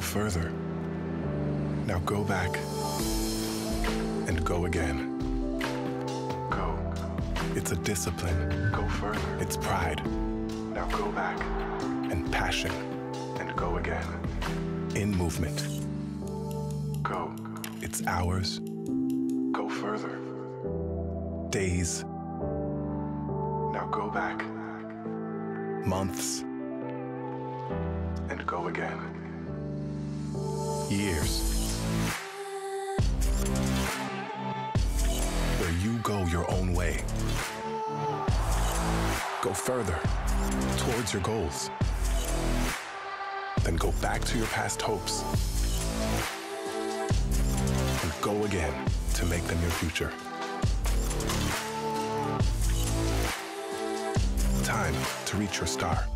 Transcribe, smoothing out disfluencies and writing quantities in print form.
further. Now go back and go again. Go. It's a discipline. Go further. It's pride. Now go back. And passion. And go again. In movement. Go. It's hours. Go further. Days. Now go back. Months. And go again. Years. Where you go your own way. Go further towards your goals. Then go back to your past hopes. And go again to make them your future. Time to reach your star.